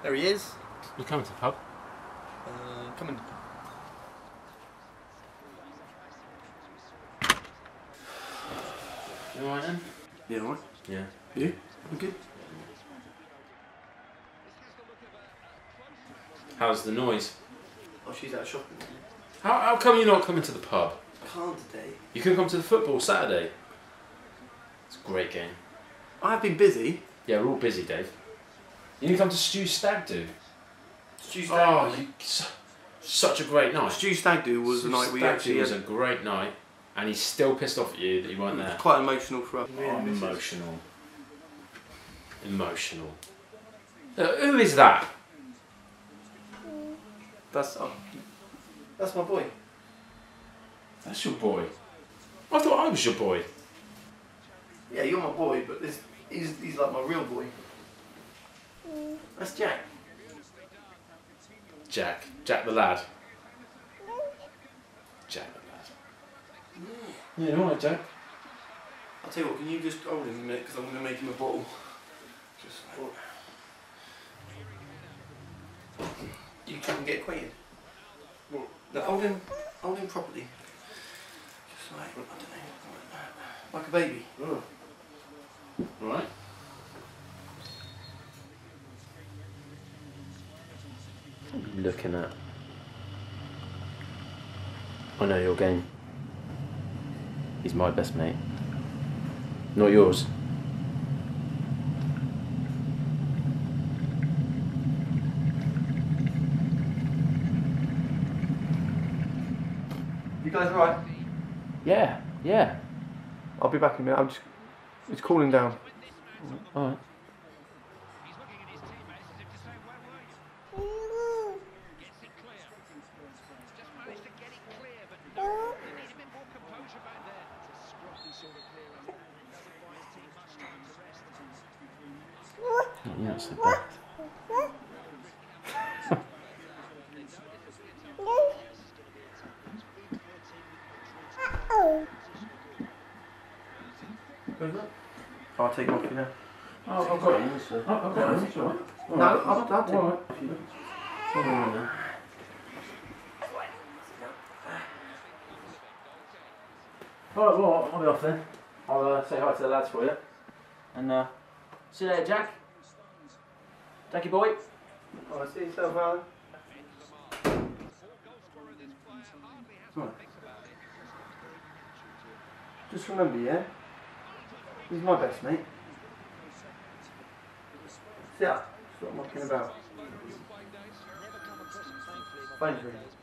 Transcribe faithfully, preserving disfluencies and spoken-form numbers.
There he is. You coming to the pub? Uh, come in. You alright then? Yeah, alright. Yeah. You? I'm good. How's the noise? Oh, she's out shopping. How, how come you're not coming to the pub? Can't today. You can come to the football Saturday. It's a great game. I have been busy. Yeah, we're all busy, Dave. You didn't come to Stew Stag Do? Stew Stag Oh, you, su such a great night. Stew Stag Do was Stew the night we Stag actually Do was had. a great night, and he's still pissed off at you that you weren't It was there. quite emotional for us. Oh, emotional. Emotional. Uh, who is that? That's oh, that's my boy. That's your boy. I thought I was your boy. Yeah, you're my boy, but this he's he's like my real boy. That's Jack. Jack. Jack the lad. Jack the lad. Yeah, alright, Jack. I'll tell you what, can you just hold him a minute because I'm going to make him a bottle. Just like, you can get acquainted. What? No, hold him, hold him properly. Just like, I don't know, like a baby. Oh. Alright. What are you looking at? I know your game. He's my best mate. Not yours. You guys alright? Yeah, yeah. I'll be back in a minute. I'm just, it's cooling down. Alright. You're not so bad. I'll take him off you now. Oh, I've got him. I've got him. It's alright. No, I'll, I'll take him. Alright. Alright. Alright, well, I'll be off then. I'll uh, say hi to the lads for you. And uh, see you later, Jack. Jackie boy. Alright, see yourself, Alan. Right. Just remember, yeah? He's my best mate. Sit up. That's what I'm talking about. Phone's ringing.